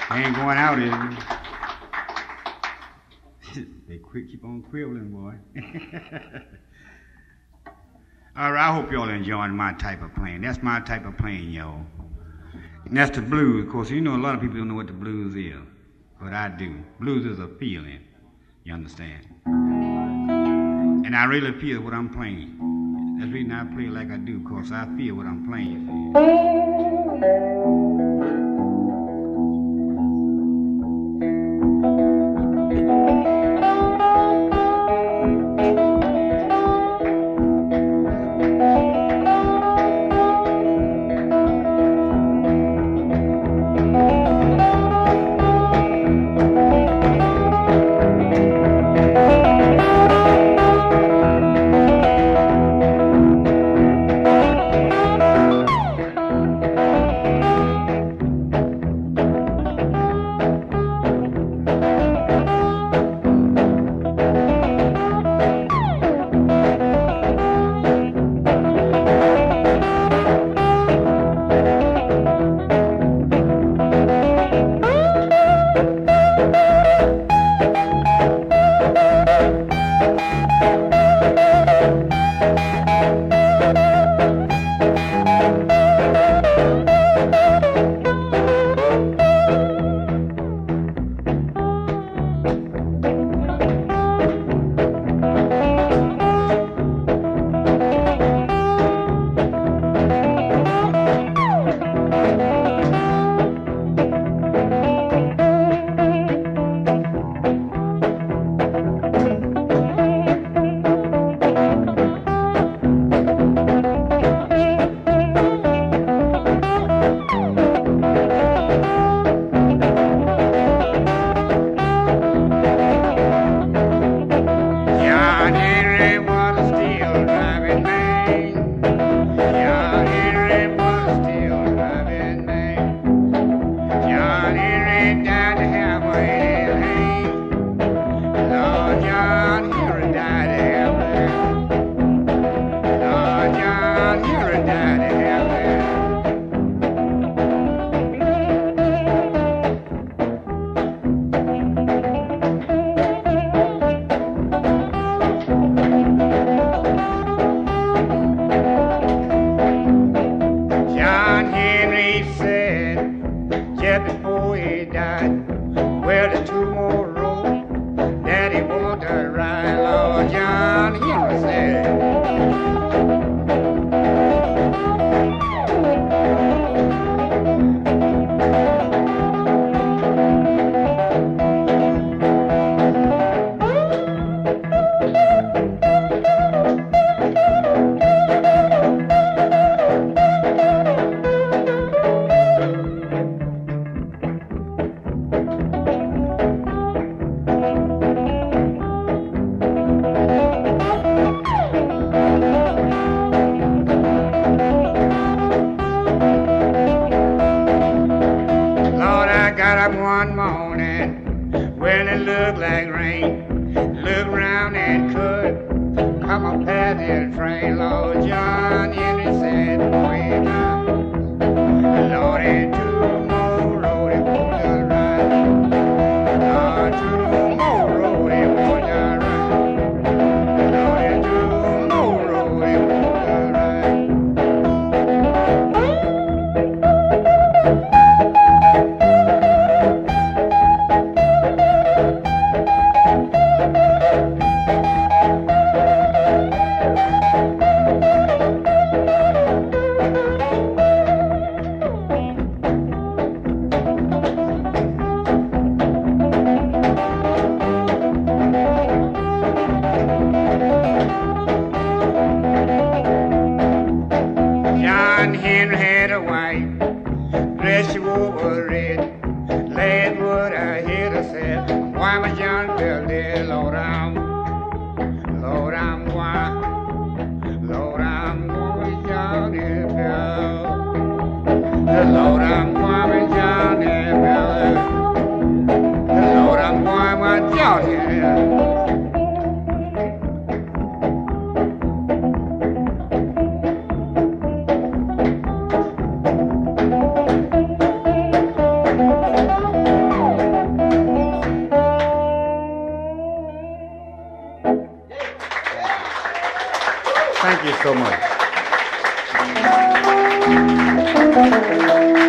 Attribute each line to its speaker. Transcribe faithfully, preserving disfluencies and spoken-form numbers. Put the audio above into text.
Speaker 1: They ain't going out, is it? They quit, keep on quibbling, boy. All right, I hope y'all enjoying my type of playing. That's my type of playing, y'all. And that's the blues. Of course, you know a lot of people don't know what the blues is, but I do. Blues is a feeling, you understand? And I really feel what I'm playing. That's the reason I play like I do, because I feel what I'm playing, you see.
Speaker 2: Thank you.
Speaker 1: Thank you so much.